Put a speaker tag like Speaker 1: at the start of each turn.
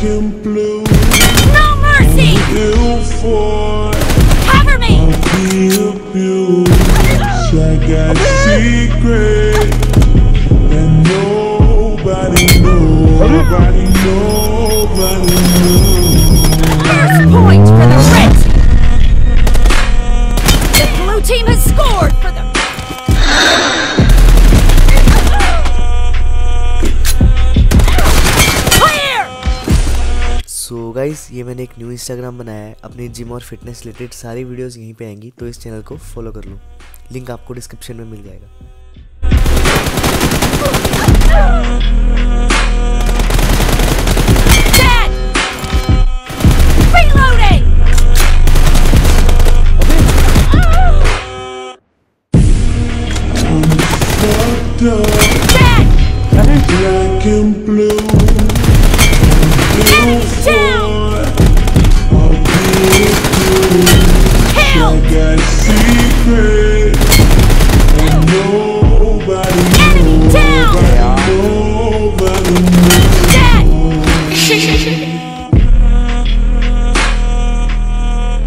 Speaker 1: and blue.
Speaker 2: No mercy! Cover me!
Speaker 1: I got secret that nobody knows.
Speaker 2: First point for the red team. The blue team has scored for the...
Speaker 3: so guys, ये मैंने एक new Instagram बनाया है। अपनी gym और fitness related सारी videos यहीं पे आएंगी, तो इस चैनल को फॉलो कर लो। लिंक आपको डिस्क्रिप्शन में मिल जाएगा।
Speaker 1: Black and blue.